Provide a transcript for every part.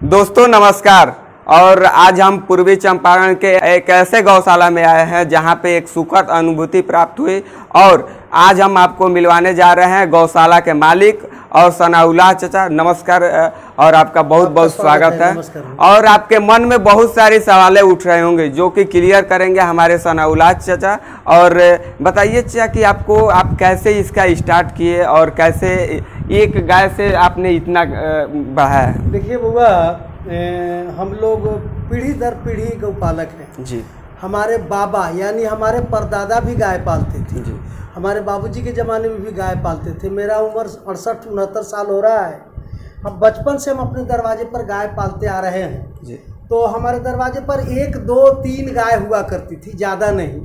दोस्तों नमस्कार। और आज हम पूर्वी चंपारण के एक ऐसे गौशाला में आए हैं जहां पे एक सुखद अनुभूति प्राप्त हुई और आज हम आपको मिलवाने जा रहे हैं गौशाला के मालिक और सनाउल्लाह चाचा। नमस्कार और आपका बहुत बहुत स्वागत है। और आपके मन में बहुत सारी सवालें उठ रहे होंगे जो कि क्लियर करेंगे हमारे सनाउल्लाह चाचा। और बताइए चाचा कि आप कैसे इसका स्टार्ट किए और कैसे एक गाय से आपने इतना बढ़ाया है? देखिए बुआ, हम लोग पीढ़ी दर पीढ़ी गौपालक हैं जी। हमारे बाबा यानी हमारे परदादा भी गाय पालते थे जी। हमारे बाबूजी के ज़माने में भी गाय पालते थे। मेरा उम्र 68-69 साल हो रहा है। अब बचपन से हम अपने दरवाजे पर गाय पालते आ रहे हैं जी। तो हमारे दरवाजे पर 1, 2, 3 गाय हुआ करती थी, ज़्यादा नहीं।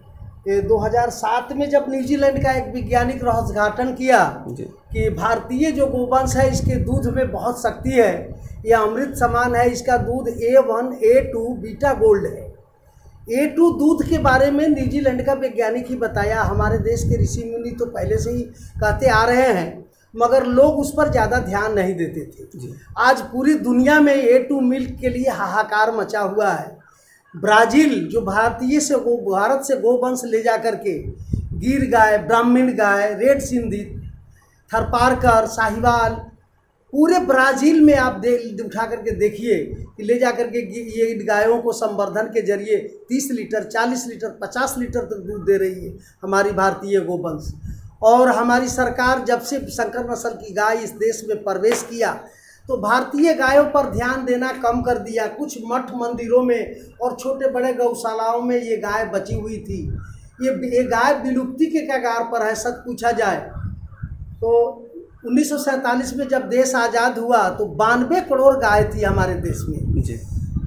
2007 में जब न्यूजीलैंड का एक वैज्ञानिक रहस्यघाटन किया कि भारतीय जो गोवंश है इसके दूध में बहुत शक्ति है, यह अमृत समान है, इसका दूध A1, A2 बीटा गोल्ड है। A2 दूध के बारे में न्यूजीलैंड का वैज्ञानिक ही बताया। हमारे देश के ऋषि मुनि तो पहले से ही कहते आ रहे हैं मगर लोग उस पर ज़्यादा ध्यान नहीं देते थे। आज पूरी दुनिया में A2 मिल्क के लिए हाहाकार मचा हुआ है। ब्राज़ील जो भारत से गोवंश ले जा करके गिर गाय, ब्राह्मण गाय, रेड सिंधी, थरपारकर, साहिवाल, पूरे ब्राज़ील में आप उठा करके देखिए कि ले जा करके ये गायों को संवर्धन के जरिए 30 लीटर, 40 लीटर, 50 लीटर तक दूध दे रही है हमारी भारतीय गोवंश। और हमारी सरकार जब से संकर नस्ल की गाय इस देश में प्रवेश किया तो भारतीय गायों पर ध्यान देना कम कर दिया। कुछ मठ मंदिरों में और छोटे बड़े गौशालाओं में ये गाय बची हुई थी। ये गाय विलुप्ति के कगार पर है। सच पूछा जाए तो 1947 में जब देश आज़ाद हुआ तो 92 करोड़ गाय थी हमारे देश में जी।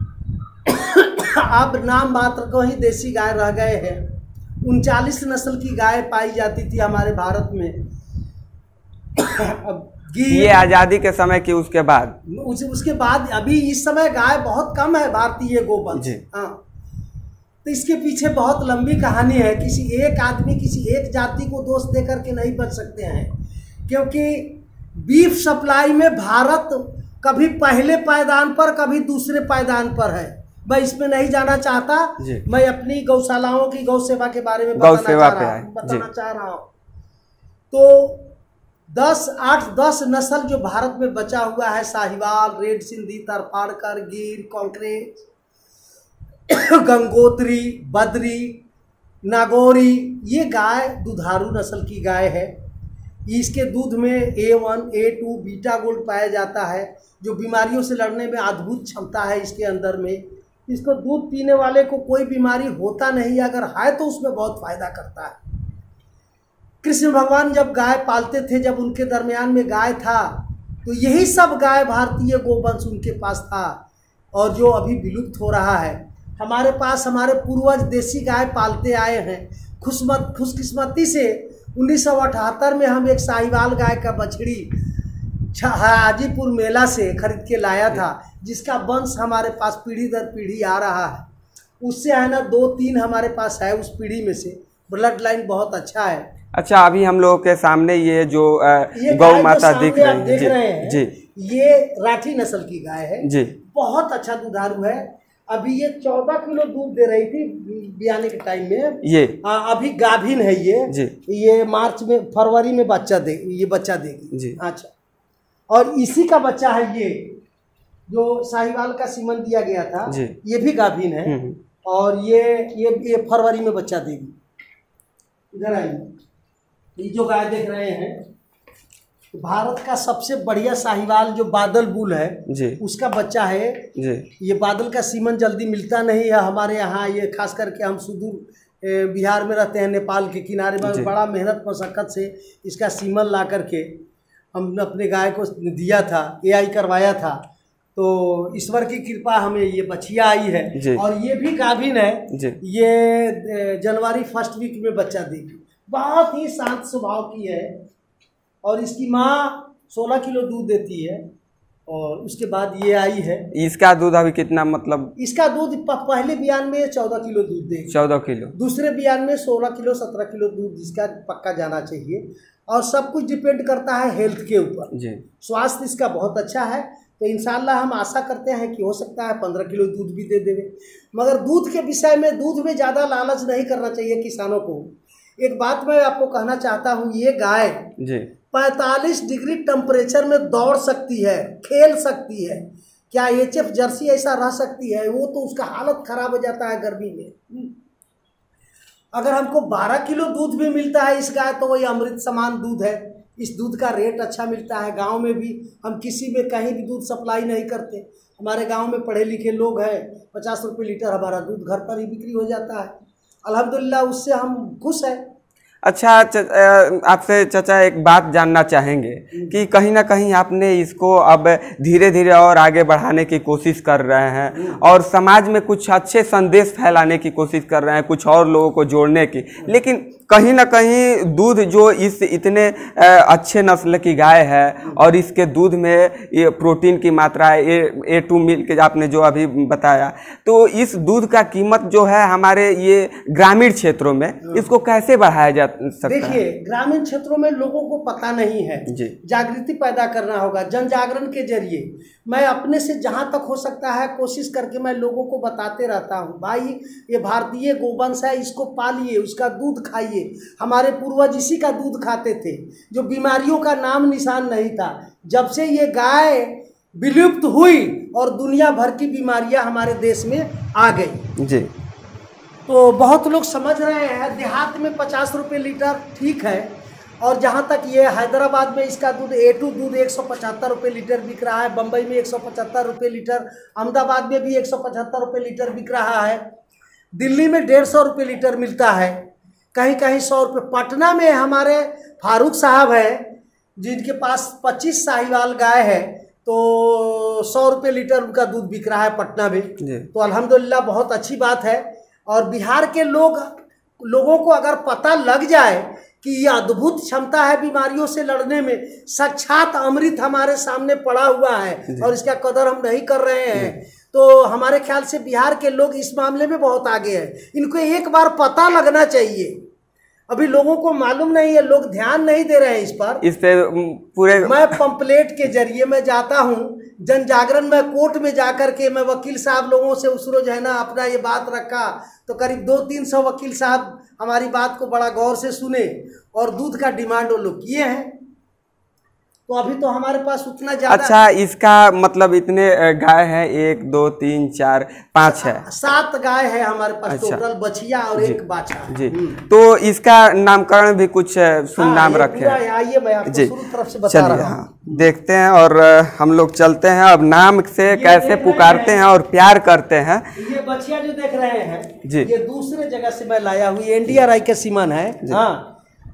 अब नाम मात्र को ही देसी गाय रह गए हैं। 39 नस्ल की गाय पाई जाती थी हमारे भारत में। अब ये आज़ादी के समय की उसके बाद अभी इस समय गाय बहुत कम है भारतीय गोवंश। हाँ, तो इसके पीछे बहुत लंबी कहानी है। किसी एक आदमी किसी एक जाति को दोष दे करके नहीं बच सकते हैं, क्योंकि बीफ सप्लाई में भारत कभी पहले पायदान पर कभी दूसरे पायदान पर है। मैं इसमें नहीं जाना चाहता। मैं अपनी गौशालाओं की गौ सेवा के बारे में बताना चाह रहा हूँ। तो 8-10 नस्ल जो भारत में बचा हुआ है, साहिवाल, रेड सिंधी, तरपारकर, गिर, कांकरेज, गंगोत्री, बद्री, नागौरी, ये गाय दुधारू नस्ल की गाय है। इसके दूध में A1, A2 बीटा गोल्ड पाया जाता है जो बीमारियों से लड़ने में अद्भुत क्षमता है इसके अंदर में। इसको दूध पीने वाले को कोई बीमारी होता नहीं, अगर है तो उसमें बहुत फायदा करता है। कृष्ण भगवान जब गाय पालते थे, जब उनके दरमियान में गाय था तो यही सब गाय भारतीय गोवंश उनके पास था और जो अभी विलुप्त हो रहा है। हमारे पास हमारे पूर्वज देसी गाय पालते आए हैं। खुशकिस्मती से 1978 में हम एक साहिवाल गाय का बछड़ी हाजीपुर मेला से खरीद के लाया था, जिसका वंश हमारे पास पीढ़ी दर पीढ़ी आ रहा है। उससे है ना 2-3 हमारे पास है उस पीढ़ी में से। ब्लड लाइन बहुत अच्छा है। अच्छा, अभी हम लोगों के सामने ये जो गौ माता दिख रही है जी, ये राठी नस्ल की गाय है जी। बहुत अच्छा दुधारू है। अभी ये 14 किलो दूध दे रही थी बियाने के टाइम में। ये अभी गाभिन है ये जी। ये मार्च में, फरवरी में बच्चा देगी जी। अच्छा, और इसी का बच्चा है ये जो साहिवाल का सीमन दिया गया था जी। ये भी गाभिन है और ये फरवरी में बच्चा देगी। इधर आइए, ये जो गाय देख रहे हैं भारत का सबसे बढ़िया साहिवाल जो बादल बुल है जी, उसका बच्चा है जी। ये बादल का सीमन जल्दी मिलता नहीं है हमारे यहाँ। ये खास करके हम सुदूर बिहार में रहते हैं, नेपाल के किनारे में। बड़ा मेहनत मशक्क़त से इसका सीमन ला करके हमने अपने गाय को दिया था, AI करवाया था। तो ईश्वर की कृपा हमें ये बछिया आई है और ये भी गाभिन है। ये जनवरी 1st वीक में बच्चा देगी। बहुत ही शांत स्वभाव की है और इसकी माँ 16 किलो दूध देती है और उसके बाद ये आई है। इसका दूध अभी कितना, मतलब इसका दूध पहले बियान में 14 किलो दूध देगी। 14 किलो। दूसरे बियान में 16 किलो 17 किलो दूध इसका पक्का जाना चाहिए। और सब कुछ डिपेंड करता है हेल्थ के ऊपर। स्वास्थ्य इसका बहुत अच्छा है। तो इंशाल्लाह हम आशा करते हैं कि हो सकता है 15 किलो दूध भी दे देवे। मगर दूध के विषय में, दूध में ज़्यादा लालच नहीं करना चाहिए किसानों को। एक बात मैं आपको कहना चाहता हूँ, ये गाय जी 45 डिग्री टेम्परेचर में दौड़ सकती है, खेल सकती है। क्या HF जर्सी ऐसा रह सकती है? वो तो उसका हालत खराब हो जाता है गर्मी में। अगर हमको 12 किलो दूध भी मिलता है इस गाय, तो वही अमृत समान दूध है। इस दूध का रेट अच्छा मिलता है। गांव में भी हम किसी में कहीं भी दूध सप्लाई नहीं करते। हमारे गांव में पढ़े लिखे लोग हैं, 50 रुपये लीटर हमारा दूध घर पर ही बिक्री हो जाता है। अल्हम्दुलिल्लाह, उससे हम खुश हैं। अच्छा, आपसे चाचा एक बात जानना चाहेंगे कि कहीं ना कहीं आपने इसको अब धीरे धीरे और आगे बढ़ाने की कोशिश कर रहे हैं और समाज में कुछ अच्छे संदेश फैलाने की कोशिश कर रहे हैं, कुछ और लोगों को जोड़ने की, लेकिन कहीं ना कहीं दूध जो इस इतने अच्छे नस्ल की गाय है और इसके दूध में ये प्रोटीन की मात्रा है, A2 मिल्क आपने जो अभी बताया, तो इस दूध का कीमत जो है हमारे ये ग्रामीण क्षेत्रों में इसको कैसे बढ़ाया जा सकता है? देखिए, ग्रामीण क्षेत्रों में लोगों को पता नहीं है, जागृति पैदा करना होगा जन जागरण के जरिए। मैं अपने से जहां तक हो सकता है कोशिश करके मैं लोगों को बताते रहता हूं, भाई ये भारतीय गोवंश है, इसको पालिए, उसका दूध खाइए। हमारे पूर्वज इसी का दूध खाते थे, जो बीमारियों का नाम निशान नहीं था। जब से ये गाय विलुप्त हुई और दुनिया भर की बीमारियां हमारे देश में आ गई जी, तो बहुत लोग समझ रहे हैं देहात में 50 रुपये लीटर ठीक है, और जहाँ तक ये हैदराबाद में इसका दूध A2 दूध 175 रुपये लीटर बिक रहा है, बम्बई में 175 रुपये लीटर, अहमदाबाद में भी 175 रुपये लीटर बिक रहा है, दिल्ली में 150 रुपये लीटर मिलता है, कहीं कहीं 100 रुपये। पटना में हमारे फारूक साहब हैं जिनके पास 25 साहिवाल गाय है, तो 100 रुपये लीटर उनका दूध बिक रहा है पटना में। तो अल्हम्दुलिल्लाह बहुत अच्छी बात है। और बिहार के लोगों को अगर पता लग जाए कि ये अद्भुत क्षमता है बीमारियों से लड़ने में, साक्षात अमृत हमारे सामने पड़ा हुआ है और इसका कदर हम नहीं कर रहे हैं, तो हमारे ख्याल से बिहार के लोग इस मामले में बहुत आगे हैं। इनको एक बार पता लगना चाहिए, अभी लोगों को मालूम नहीं है, लोग ध्यान नहीं दे रहे हैं इस पर। इस पे पूरे मैं पंपलेट के जरिए मैं जाता हूँ जन जागरण में, कोर्ट में जाकर के मैं वकील साहब लोगों से उस रोज है ना अपना ये बात रखा, तो करीब 200-300 वकील साहब हमारी बात को बड़ा गौर से सुने और दूध का डिमांड वो लोग किए हैं। तो अभी तो हमारे पास उतना ज्यादा। अच्छा, इसका मतलब इतने गाय हैं, 1 2 3 4 5 है, 7 गाय है हमारे पास। अच्छा। टोटल बछिया और एक बाछा जी। तो इसका नामकरण भी कुछ शुभ नाम रखे हैं? आइए मैं आपको शुरू तरफ से बता रहा हूं। देखते हैं और हम लोग चलते हैं। अब नाम से कैसे पुकारते हैं और प्यार करते हैं। ये बछिया जो देख रहे हैं जी, ये दूसरे जगह से मैं लाया हूँ, ये NDRI के सीमन है। हाँ,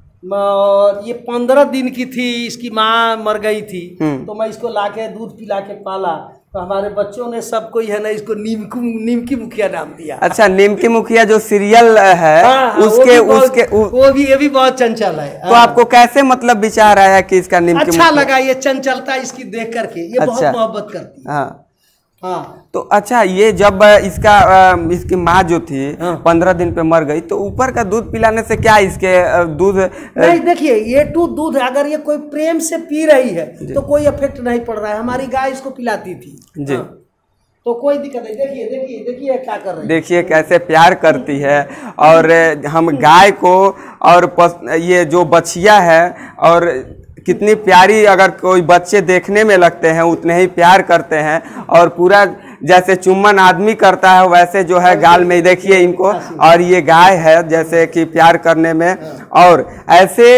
और ये 15 दिन की थी, इसकी माँ मर गई थी, तो मैं इसको लाके दूध पिला के पाला, तो हमारे बच्चों ने सब कोई है ना इसको नीमकी मुखिया नाम दिया। अच्छा, नीमकी मुखिया जो सीरियल है। हाँ, उसके ये भी बहुत चंचल है। तो आपको कैसे मतलब विचार आया कि इसका नीमकी अच्छा लगा, ये चंचलता इसकी देख करके, ये बहुत मोहब्बत करती है। हाँ, तो अच्छा, ये जब इसकी माँ जो थी 15 दिन पे मर गई, तो ऊपर का दूध पिलाने से क्या इसके दूध नहीं? देखिए, A2 दूध अगर ये कोई प्रेम से पी रही है तो कोई इफेक्ट नहीं पड़ रहा है। हमारी गाय इसको पिलाती थी जी। तो कोई दिक्कत नहीं। देखिए क्या कर रही है, देखिए कैसे प्यार करती है। और हम गाय को और ये जो बछिया है और कितनी प्यारी, अगर कोई बच्चे देखने में लगते हैं उतने ही प्यार करते हैं, और पूरा जैसे चुम्बन आदमी करता है वैसे जो है गाल में देखिए इनको। और ये गाय है जैसे कि प्यार करने में, और ऐसे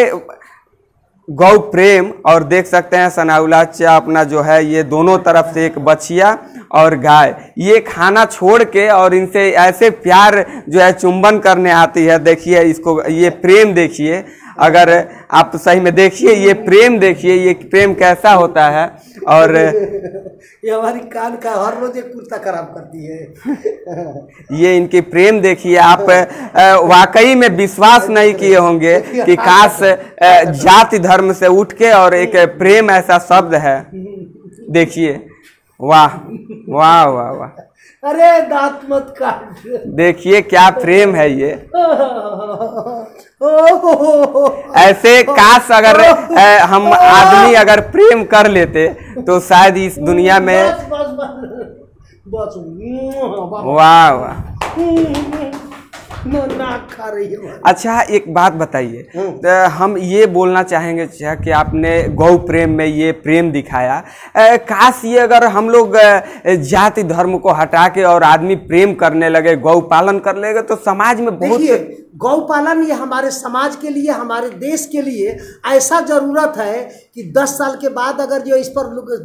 गौ प्रेम। और देख सकते हैं सनाउल्लाह चा अपना जो है ये दोनों तरफ से, एक बछिया और गाय, ये खाना छोड़ के और इनसे ऐसे प्यार जो है चुंबन करने आती है। देखिए इसको, ये प्रेम देखिए, अगर आप सही में देखिए ये प्रेम, देखिए ये प्रेम कैसा होता है। और ये हमारी कान का हर रोज एक कुर्ता खराब करती है। ये इनकी प्रेम देखिए आप, वाकई में विश्वास नहीं किए होंगे कि काश जाति धर्म से उठ के और एक प्रेम ऐसा शब्द है। देखिए, वाह वाह वाह वाह, अरे दांत मत काट, देखिए क्या प्रेम है ये। ऐसे काश अगर हम आदमी अगर प्रेम कर लेते तो शायद इस दुनिया में बस वाह वाह। नाक खा रही है। अच्छा एक बात बताइए, हम ये बोलना चाहेंगे कि आपने गौ प्रेम में ये प्रेम दिखाया, काश ये अगर हम लोग जाति धर्म को हटा के और आदमी प्रेम करने लगे, गौ पालन कर लेगा तो समाज में बहुत। गौ पालन ये हमारे समाज के लिए, हमारे देश के लिए ऐसा जरूरत है कि 10 साल के बाद अगर जो इस पर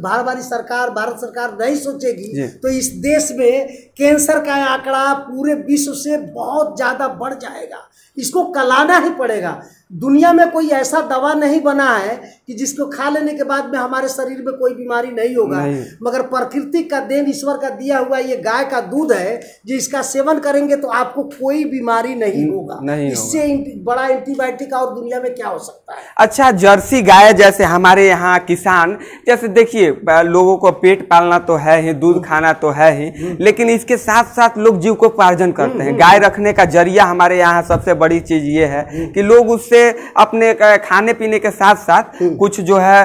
भारत सरकार नहीं सोचेगी तो इस देश में कैंसर का आंकड़ा पूरे विश्व से बहुत ज्यादा बढ़ जाएगा। इसको कलाना ही पड़ेगा। दुनिया में कोई ऐसा दवा नहीं बना है कि जिसको खा लेने के बाद में हमारे शरीर में कोई बीमारी नहीं होगा, मगर प्रकृति का देन, ईश्वर का दिया हुआ ये गाय का दूध है, जिसका सेवन करेंगे तो आपको कोई बीमारी नहीं होगा। इससे बड़ा एंटीबायोटिक और दुनिया में क्या हो सकता है। अच्छा, जर्सी गाय जैसे हमारे यहाँ किसान, जैसे देखिए लोगों को पेट पालना तो है ही, दूध खाना तो है ही, लेकिन इसके साथ साथ लोग जीविकोपार्जन करते हैं। गाय रखने का जरिया हमारे यहाँ सबसे बड़ी चीज ये है कि लोग उससे अपने खाने पीने के साथ साथ कुछ जो है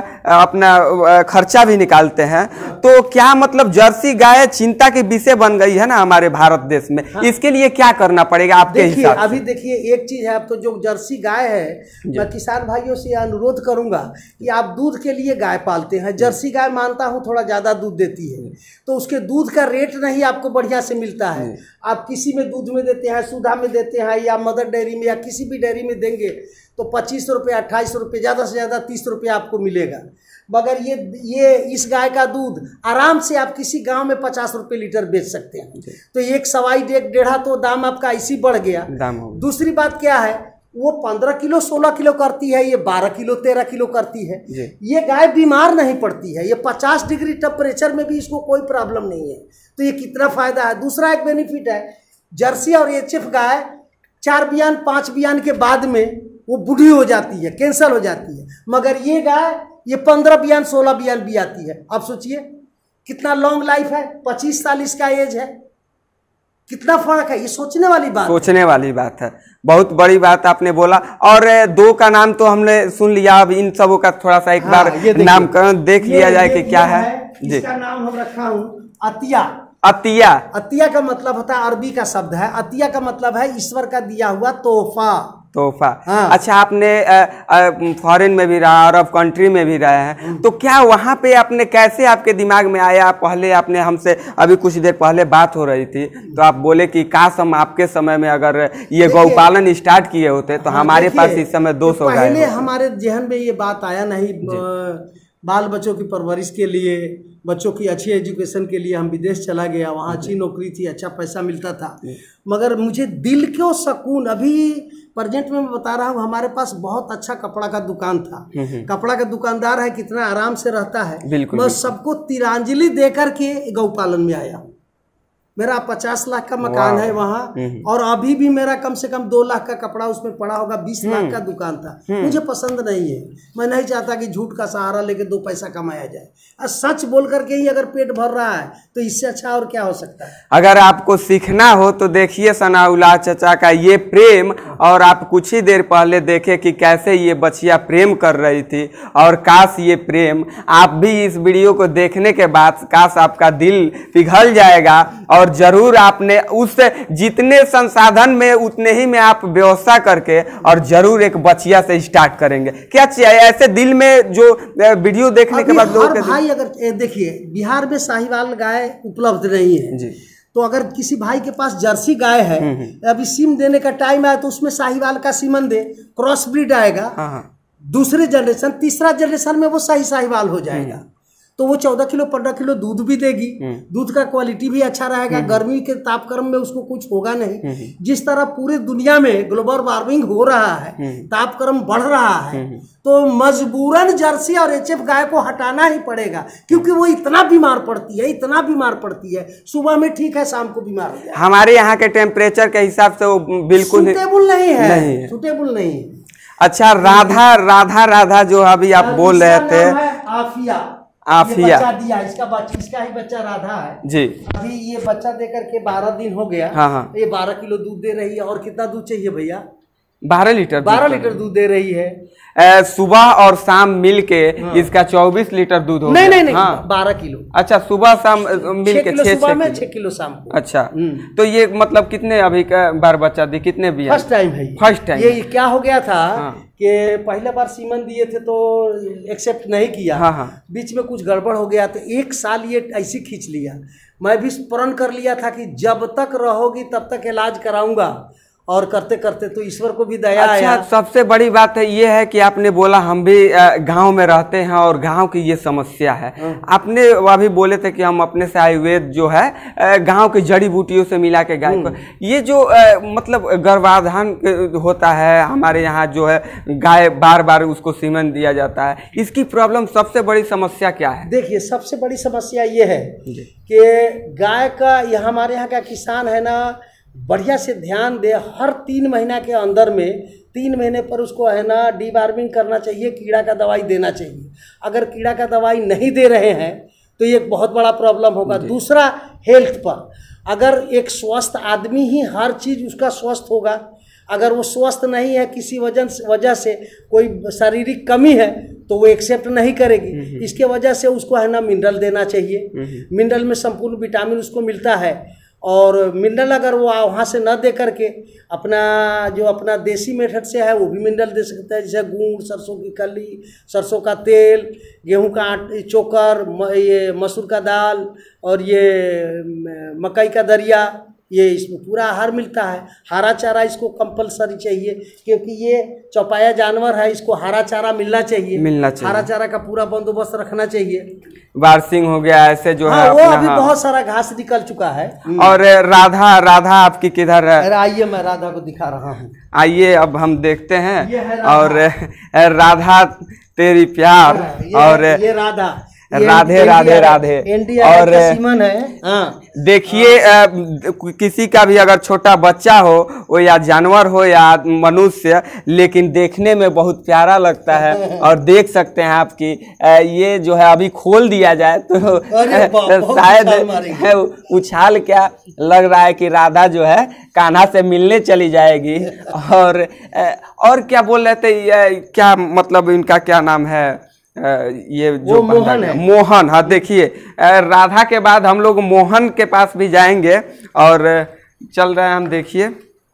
अपना खर्चा भी निकालते हैं। तो क्या मतलब जर्सी गाय चिंता की विषय बन गई है ना हमारे भारत देश में। इसके लिए क्या करना पड़ेगा आपके हिसाब से? अभी देखिए एक चीज है, अब तो जो जर्सी गाय है, मैं किसान भाइयों से अनुरोध करूंगा कि आप दूध के लिए गाय पालते हैं, जर्सी गाय मानता हूं थोड़ा ज्यादा दूध देती है, तो उसके दूध का रेट नहीं आपको बढ़िया से मिलता है। आप किसी में दूध में देते हैं, सुधा में देते हैं, या मदर डेयरी में या किसी भी डेयरी में देंगे तो 25 रुपये 28 रुपये, ज़्यादा से ज़्यादा 30 रुपये आपको मिलेगा। मगर ये इस गाय का दूध आराम से आप किसी गांव में 50 रुपये लीटर बेच सकते हैं। तो एक सवाई डेढ़ा तो दाम आपका ऐसी बढ़ गया। दूसरी बात क्या है, वो 15 किलो 16 किलो करती है, ये 12 किलो 13 किलो करती है। ये गाय बीमार नहीं पड़ती है, ये 50 डिग्री टेम्परेचर में भी इसको कोई प्रॉब्लम नहीं है। तो ये कितना फायदा है। दूसरा एक बेनिफिट है, जर्सी और एचएफ गाय 4 बियान 5 बियान के बाद में वो बूढ़ी हो जाती है, कैंसर हो जाती है, मगर ये गाय ये 15 बियान 16 बियान भी आती है। आप सोचिए कितना लॉन्ग लाइफ है, 25 साल इसका एज है, कितना फर्क है। ये सोचने वाली बात है। बहुत बड़ी बात आपने बोला। और दो का नाम तो हमने सुन लिया, अब इन सबों का थोड़ा सा एक बार नाम देख लिया जाए कि क्या है। इसका नाम हम रखा हूँ अतिया। अतिया का मतलब होता है, अरबी का शब्द है। अतिया का मतलब है ईश्वर का दिया हुआ तोहफा। हाँ। अच्छा, आपने फॉरेन में भी रहा, अरब कंट्री में भी रहे हैं, तो क्या वहाँ पे आपने कैसे आपके दिमाग में आया? पहले आपने हमसे अभी कुछ देर पहले बात हो रही थी तो आप बोले कि काश हम आपके समय में अगर ये गौपालन स्टार्ट किए होते तो हमारे पास इस समय 200 गाय। पहले हमारे जहन में ये बात आया नहीं। बाल बच्चों की परवरिश के लिए, बच्चों की अच्छी एजुकेशन के लिए हम विदेश चला गया, वहाँ अच्छी नौकरी थी, अच्छा पैसा मिलता था, मगर मुझे दिल को सुकून, अभी प्रेजेंट में मैं बता रहा हूँ, हमारे पास बहुत अच्छा कपड़ा का दुकान था, कपड़ा का दुकानदार है, कितना आराम से रहता है। मैं सबको तिरंजलि दे करके गौपालन में आया। मेरा 50 लाख का मकान है वहाँ, और अभी भी मेरा कम से कम 2 लाख का कपड़ा उसमें पड़ा होगा। 20 लाख का दुकान था। मुझे पसंद नहीं है, मैं नहीं चाहता कि झूठ का सहारा लेके 2 पैसा कमाया जाए। और सच बोल करके ही अगर पेट भर रहा है तो इससे अच्छा और क्या हो सकता है। अगर आपको सीखना हो तो देखिए सनाउल्लाह चाचा का ये प्रेम, और आप कुछ ही देर पहले देखे कि कैसे ये बच्चियां प्रेम कर रही थी। और काश ये प्रेम आप भी इस वीडियो को देखने के बाद काश आपका दिल पिघल जाएगा, और जरूर आपने उस जितने संसाधन में उतने ही में आप व्यवस्था करके और जरूर एक बच्चिया से स्टार्ट करेंगे। क्या चाहिए ऐसे दिल में जो वीडियो देखने के बाद लोग भाई, अगर देखिए बिहार में साहिवाल गाय उपलब्ध नहीं है जी, तो अगर किसी भाई के पास जर्सी गाय है, अभी सीम देने का टाइम आया तो उसमें साहिवाल का सीमन दे, क्रॉस ब्रीड आएगा, दूसरे जनरेशन तीसरा जनरेशन में वो सही साहिवाल हो जाएगा। तो वो 14 किलो 15 किलो दूध भी देगी, दूध का क्वालिटी भी अच्छा रहेगा, गर्मी के तापक्रम में उसको कुछ होगा नहीं। जिस तरह पूरे दुनिया में ग्लोबल वार्मिंग हो रहा है, तापक्रम बढ़ रहा है, तो मजबूरन जर्सी और एचएफ गाय को हटाना ही पड़ेगा, क्योंकि वो इतना बीमार पड़ती है, सुबह में ठीक है, शाम को बीमार हो जाए। हमारे यहाँ के टेम्परेचर के हिसाब से वो बिल्कुल सुटेबल नहीं है, सुटेबल नहीं है। अच्छा, राधा जो अभी आप बोल रहे थे, आफिया दिया, इसका ही बच्चा राधा है जी। अभी ये बच्चा देकर के 12 दिन हो गया। हाँ। ये 12 किलो दूध दे रही है। और कितना दूध चाहिए भैया? 12 लीटर 12 लीटर दूध दे रही है। सुबह और शाम मिल के इसका 24 लीटर दूध हो नहीं गया। नहीं नहीं, हाँ। 12 किलो। अच्छा, सुबह शाम मिल के 6 सुबह में 6 किलो शाम को। अच्छा, तो ये मतलब कितने अभी का बार बच्चा दी, कितने भी? फर्स्ट टाइम है, फर्स्ट टाइम। ये क्या हो गया था कि पहले बार सीमन दिए थे तो एक्सेप्ट नहीं किया। हाँ। बीच में कुछ गड़बड़ हो गया तो 1 साल ये ऐसे खींच लिया। मैं भी प्रण कर लिया था कि जब तक रहोगी तब तक इलाज कराऊंगा, और करते करते तो ईश्वर को भी दया आया। सबसे बड़ी बात है ये है कि आपने बोला हम भी गांव में रहते हैं और गांव की ये समस्या है। आपने अभी बोले थे कि हम अपने से आयुर्वेद जो है गांव की जड़ी बूटियों से मिला के गाय को, ये जो मतलब गर्भाधान होता है हमारे यहाँ जो है, गाय बार बार उसको सीमन दिया जाता है, इसकी प्रॉब्लम सबसे बड़ी समस्या क्या है? देखिए, सबसे बड़ी समस्या ये है कि गाय का, यह हमारे यहाँ का किसान है ना, बढ़िया से ध्यान दे। हर 3 महीना के अंदर में 3 महीने पर उसको है ना डीवार्मिंग करना चाहिए, कीड़ा का दवाई देना चाहिए। अगर कीड़ा का दवाई नहीं दे रहे हैं तो ये बहुत बड़ा प्रॉब्लम होगा। दूसरा, हेल्थ पर, अगर एक स्वस्थ आदमी ही हर चीज़ उसका स्वस्थ होगा, अगर वो स्वस्थ नहीं है, किसी वजह से कोई शारीरिक कमी है, तो वो एक्सेप्ट नहीं करेगी। इसके वजह से उसको है ना मिनरल देना चाहिए। मिनरल में संपूर्ण विटामिन उसको मिलता है, और मिनरल अगर वो वहाँ से न दे करके अपना देसी मेथड से है वो भी मिनरल दे सकता है, जैसे गुड़, सरसों की खली, सरसों का तेल, गेहूं का चोकर, ये मसूर का दाल, और ये मकई का दरिया, ये इसमें पूरा आहार मिलता है। हरा चारा इसको कंपलसरी चाहिए, क्योंकि ये चौपाया जानवर है, इसको हरा चारा मिलना चाहिए। हरा चारा का पूरा बंदोबस्त रखना चाहिए। बारसिंग हो गया, ऐसे जो है वो अभी बहुत सारा घास निकल चुका है। और राधा आपकी किधर है? आइए, मैं राधा को दिखा रहा हूँ। आइए अब हम देखते हैं। और राधा तेरी प्यार, और ये राधा, राधे राधे राधे। और सीमन है। हाँ, देखिए, किसी का भी अगर छोटा बच्चा हो, वो या जानवर हो या मनुष्य, लेकिन देखने में बहुत प्यारा लगता है। और देख सकते हैं आपकी ये जो है अभी खोल दिया जाए तो शायद उछाल क्या लग रहा है कि राधा जो है कान्हा से मिलने चली जाएगी। और क्या बोल रहे थे, क्या मतलब इनका क्या नाम है? ये जो मोहन है। मोहन। हाँ, देखिए, राधा के बाद हम लोग मोहन के पास भी जाएंगे और चल रहे हैं हम। देखिए,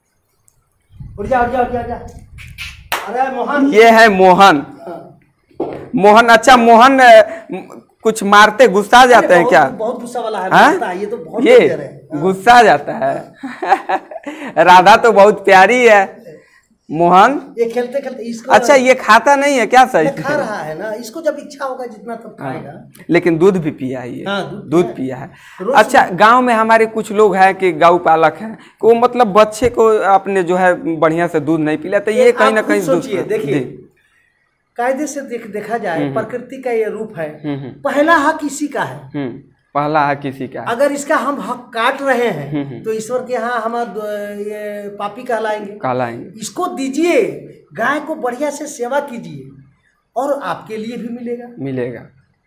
अरे मोहन, ये है मोहन। मोहन, अच्छा, मोहन कुछ मारते गुस्सा जाते हैं क्या? बहुत गुस्सा वाला है। ये तो बहुत गुस्सा जाता है। राधा तो बहुत प्यारी है। मोहन ये खेलते खेलते इसको, अच्छा, ये खाता नहीं है क्या? सही खा रहा है ना, इसको जब इच्छा होगा जितना तब खाएगा। लेकिन दूध भी पिया है ये। दूध पिया है। अच्छा, गांव में हमारे कुछ लोग हैं कि गौ पालक हैं, वो मतलब बच्चे को अपने जो है बढ़िया से दूध नहीं पिलाते। ये कहीं ना कहीं सोचिए, देखिए, कायदे से देखा जाए, प्रकृति का ये रूप है। पहला हक इसी का है। पहला हक किसी का। अगर इसका हम हक काट रहे हैं तो ईश्वर के यहाँ हम ये पापी कहलाएंगे। इसको दीजिए, गाय को बढ़िया से सेवा कीजिए, और आपके लिए भी मिलेगा।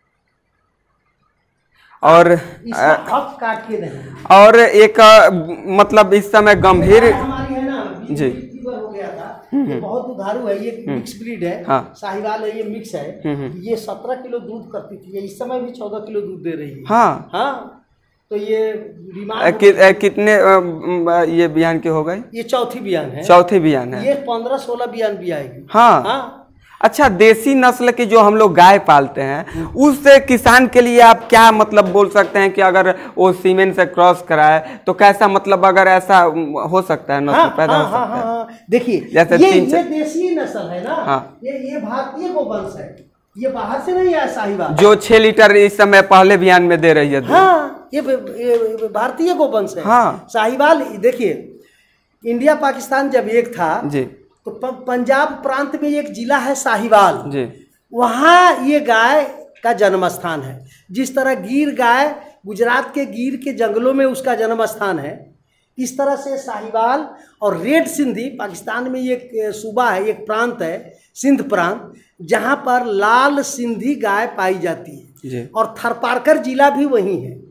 और इसका हक काट के दें। और एक मतलब इस समय गंभीर हमारी है ना जी हो गया था। ये बहुत दुधारू है, ये मिक्स ब्रीड है। हाँ। साहिवाल है, ये मिक्स है। ये 17 किलो दूध करती थी, ये इस समय भी 14 किलो दूध दे रही है। हाँ। तो ये कितने ये बियान के हो गए? ये चौथी बियान है। ये 15-16 बियान भी आएगी। हाँ। अच्छा, देसी नस्ल की जो हम लोग गाय पालते हैं, उस किसान के लिए आप क्या मतलब बोल सकते हैं कि अगर वो सीमेन से क्रॉस कराए तो कैसा, मतलब अगर ऐसा हो सकता है, नस्ल पैदा हो सकता है? देखिए, जैसे ये देसी नस्ल है ना। हाँ। ये भारतीय गोवंश है, ये बाहर से नहीं आया। साहिवाल जो 6 लीटर इस समय पहले बियान में दे रही है। हाँ, ये भारतीय गोवंश है। हाँ। साहिवाल, देखिए, इंडिया पाकिस्तान जब एक था जी, तो पंजाब प्रांत में एक जिला है साहिवाल जी, वहाँ ये गाय का जन्म स्थान है। जिस तरह गिर गाय गुजरात के गिर के जंगलों में उसका जन्म स्थान है, इस तरह से साहिवाल और रेड सिंधी पाकिस्तान में एक सूबा है, एक प्रांत है, सिंध प्रांत, जहाँ पर लाल सिंधी गाय पाई जाती है। और थरपारकर जिला भी वही है।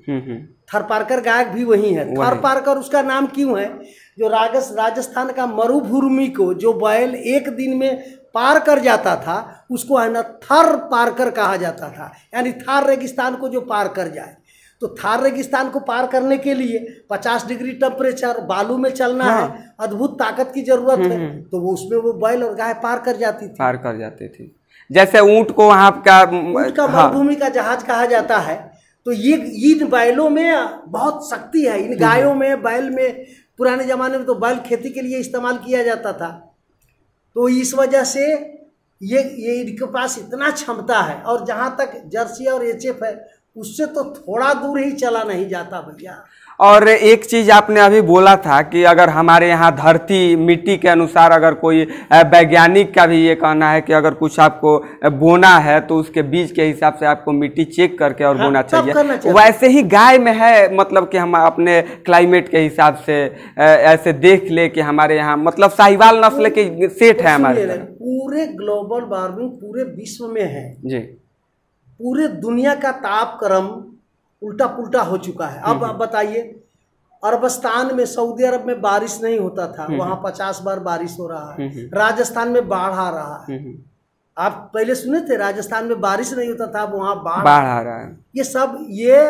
थरपारकर गाय भी वही है। थरपारकर उसका नाम क्यों है? जो राजस्थान का मरुभूमि को जो बैल एक दिन में पार कर जाता था उसको है ना थर पारकर कहा जाता था, यानी थार रेगिस्तान को जो पार कर जाए। तो थार रेगिस्तान को पार करने के लिए 50 डिग्री टेम्परेचर बालू में चलना है, अद्भुत ताकत की जरूरत है। तो वो उसमें वो बैल और गाय पार कर जाती थी। जैसे ऊंट को वहाँ का मरुभूमि का जहाज कहा जाता है। तो ये इन बैलों में बहुत शक्ति है, इन गायों में, बैल में। पुराने जमाने में तो बैल खेती के लिए इस्तेमाल किया जाता था। तो इस वजह से ये इनके पास इतना क्षमता है। और जहाँ तक जर्सी और एचएफ है उससे तो थोड़ा दूर ही चला नहीं जाता भैया। और एक चीज़ आपने अभी बोला था कि अगर हमारे यहाँ धरती मिट्टी के अनुसार अगर कोई वैज्ञानिक का भी ये कहना है कि अगर कुछ आपको बोना है तो उसके बीज के हिसाब से आपको मिट्टी चेक करके और बोना चाहिए। वैसे ही गाय में है, मतलब कि हम अपने क्लाइमेट के हिसाब से ऐसे देख ले कि हमारे यहाँ मतलब साहिवाल नस्ल के सेठ है हमारे। पूरे ग्लोबल वार्मिंग पूरे विश्व में है जी, पूरे दुनिया का तापक्रम उल्टा पुल्टा हो चुका है। अब आप बताइए, अरबस्तान में, सऊदी अरब में बारिश नहीं होता था, वहां 50 बार बारिश हो रहा है। राजस्थान में बाढ़ आ रहा है। आप पहले सुने थे राजस्थान में बारिश नहीं होता था, वहां बाढ़ आ रहा है। ये सब ये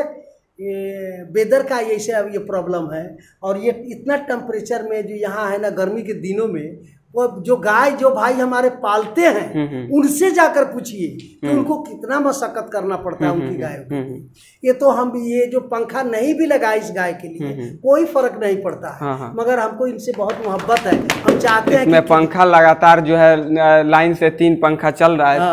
वेदर का ऐसे अब ये प्रॉब्लम है। और ये इतना टेम्परेचर में जो यहाँ है ना, गर्मी के दिनों में वो जो गाय जो भाई हमारे पालते हैं उनसे जाकर पूछिए कि उनको कितना मशक्कत करना पड़ता है उनकी गायों को। ये तो हम ये जो पंखा नहीं भी लगा इस गाय के लिए कोई फर्क नहीं पड़ता है। मगर हमको इनसे बहुत मोहब्बत है, हम चाहते हैं कि पंखा लगातार जो है लाइन से 3 पंखा चल रहा है।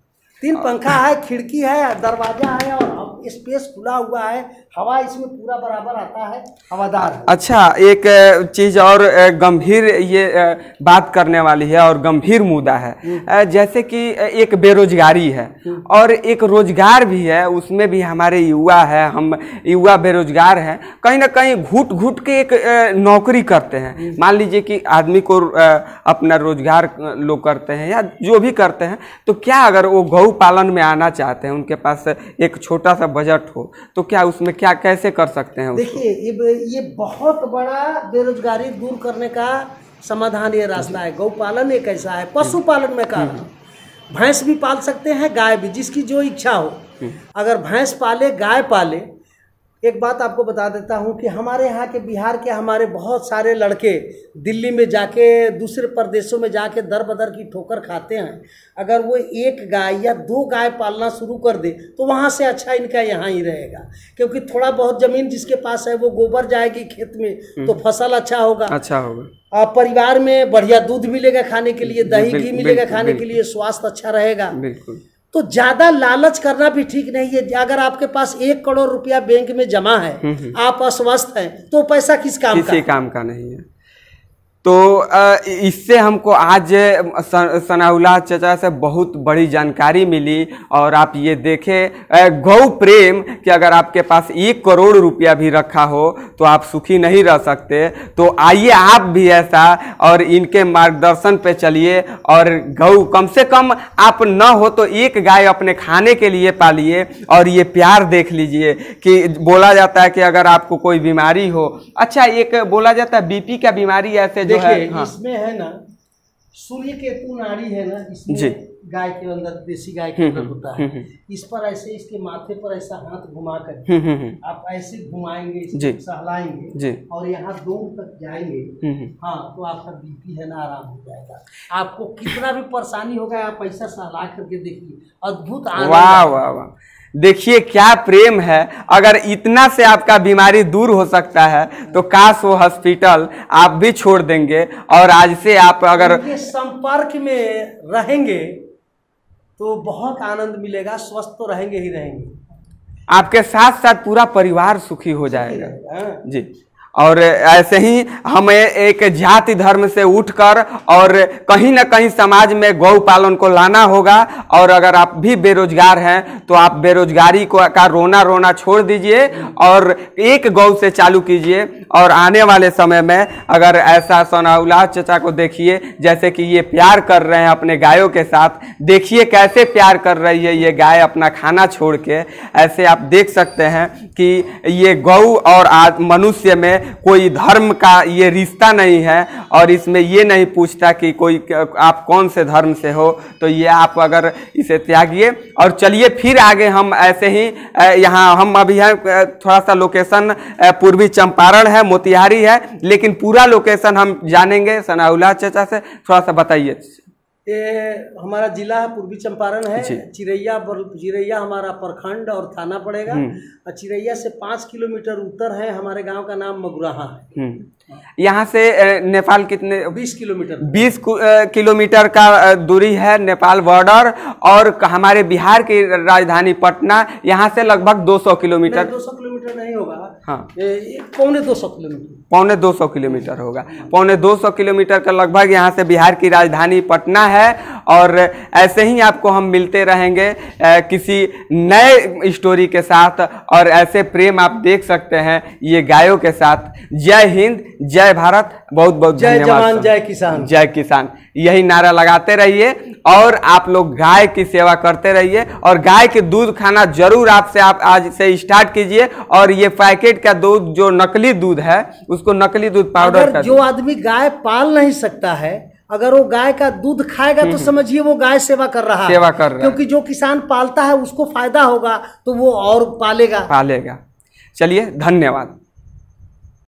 3 पंखा है, खिड़की है, दरवाजा है और स्पेस खुला हुआ है, हवा इसमें पूरा बराबर आता है, हवादार है। अच्छा, एक चीज़ और गंभीर ये बात करने वाली है और गंभीर मुद्दा है, जैसे कि एक बेरोजगारी है और एक रोजगार भी है, उसमें भी हमारे युवा है, हम युवा बेरोजगार हैं, कहीं ना कहीं घुट घुट के एक नौकरी करते हैं। मान लीजिए कि आदमी को अपना रोजगार लोग करते हैं या जो भी करते हैं, तो क्या अगर वो गौ पालन में आना चाहते हैं, उनके पास एक छोटा सा बजट हो, तो क्या उसमें क्या कैसे कर सकते हैं? देखिए, ये बहुत बड़ा बेरोजगारी दूर करने का समाधान ये रास्ता है। गौपालन एक ऐसा है, पशुपालन में कहा भैंस भी पाल सकते हैं, गाय भी, जिसकी जो इच्छा हो। अगर भैंस पाले, गाय पाले। एक बात आपको बता देता हूँ कि हमारे यहाँ के बिहार के हमारे बहुत सारे लड़के दिल्ली में जाके, दूसरे प्रदेशों में जाके दर बदर की ठोकर खाते हैं। अगर वो 1 गाय या 2 गाय पालना शुरू कर दे तो वहाँ से अच्छा इनका यहाँ ही रहेगा, क्योंकि थोड़ा बहुत ज़मीन जिसके पास है वो गोबर जाएगी खेत में तो फसल अच्छा होगा। परिवार में बढ़िया दूध मिलेगा खाने के लिए, दही घी मिलेगा खाने के लिए, स्वास्थ्य अच्छा रहेगा। बिल्कुल। तो ज्यादा लालच करना भी ठीक नहीं है। अगर आपके पास 1 करोड़ रुपया बैंक में जमा है, आप अस्वस्थ हैं, तो पैसा किसी काम का नहीं है। तो इससे हमको आज सनाउल्लाह चाचा से बहुत बड़ी जानकारी मिली। और आप ये देखें गौ प्रेम कि अगर आपके पास 1 करोड़ रुपया भी रखा हो तो आप सुखी नहीं रह सकते। तो आइए आप भी ऐसा और इनके मार्गदर्शन पे चलिए और गौ कम से कम आप न हो तो 1 गाय अपने खाने के लिए पालिए। और ये प्यार देख लीजिए कि बोला जाता है कि अगर आपको कोई बीमारी हो, अच्छा एक बोला जाता है बीपी का बीमारी ऐसे देखिए इसमें है ना, सूर्य केतु नाड़ी है ना, इसमें गाय के अंदर, देसी गाय के अंदर होता है। इस पर ऐसे, इसके माथे पर ऐसा हाथ घुमा कर आप ऐसे घुमाएंगे, इसको सहलाएंगे और यहाँ दूर तक जाएंगे, हाँ, तो आपका बीपी है ना आराम हो जाएगा। आपको कितना भी परेशानी होगा, आप ऐसा सहला करके देखिए, अद्भुत आनंद। वाह वाह वाह, देखिए क्या प्रेम है। अगर इतना से आपका बीमारी दूर हो सकता है तो काश वो हॉस्पिटल आप भी छोड़ देंगे और आज से आप अगर संपर्क में रहेंगे तो बहुत आनंद मिलेगा। स्वस्थ तो रहेंगे ही रहेंगे, आपके साथ साथ पूरा परिवार सुखी हो जाएगा जी। और ऐसे ही हमें एक जाति धर्म से उठकर और कहीं ना कहीं समाज में गौ पालन को लाना होगा। और अगर आप भी बेरोजगार हैं तो आप बेरोजगारी का रोना रोना छोड़ दीजिए और एक गौ से चालू कीजिए। और आने वाले समय में अगर ऐसा सनाउल्लाह चाचा को देखिए जैसे कि ये प्यार कर रहे हैं अपने गायों के साथ, देखिए कैसे प्यार कर रही है ये गाय अपना खाना छोड़ के। ऐसे आप देख सकते हैं कि ये गौ और मनुष्य में कोई धर्म का ये रिश्ता नहीं है और इसमें ये नहीं पूछता कि कोई आप कौन से धर्म से हो। तो ये आप अगर इसे त्यागिए। और चलिए फिर आगे हम ऐसे ही यहाँ हम अभी हैं, थोड़ा सा लोकेशन पूर्वी चंपारण है, मोतिहारी है, लेकिन पूरा लोकेशन हम जानेंगे सनाउल्लाह चाचा से। थोड़ा सा बताइए। ये हमारा जिला है पूर्वी चंपारण है। चिरैया हमारा प्रखंड और थाना पड़ेगा। और चिरैया से 5 किलोमीटर उत्तर है हमारे गांव का नाम मगुराहा है। यहाँ से नेपाल कितने? 20 किलोमीटर। 20 किलोमीटर का दूरी है नेपाल बॉर्डर। और हमारे बिहार की राजधानी पटना यहाँ से लगभग 200 किलोमीटर। 200 किलोमीटर नहीं होगा। हाँ, पौने 200 किलोमीटर। पौने 200 किलोमीटर होगा। पौने 200 किलोमीटर का लगभग यहाँ से बिहार की राजधानी पटना है। और ऐसे ही आपको हम मिलते रहेंगे किसी नए स्टोरी के साथ। और ऐसे प्रेम आप देख सकते हैं ये गायों के साथ। जय हिंद, जय भारत, बहुत बहुत जय जवान, जय किसान, जय किसान, यही नारा लगाते रहिए। और आप लोग गाय की सेवा करते रहिए और गाय के दूध खाना जरूर आप आज से स्टार्ट कीजिए। और ये पैकेट का दूध जो नकली दूध है उसको नकली दूध पाउडर का। जो आदमी गाय पाल नहीं सकता है अगर वो गाय का दूध खाएगा तो समझिए वो गाय सेवा कर रहा है। क्योंकि जो किसान पालता है उसको फायदा होगा तो वो और पालेगा। चलिए, धन्यवाद।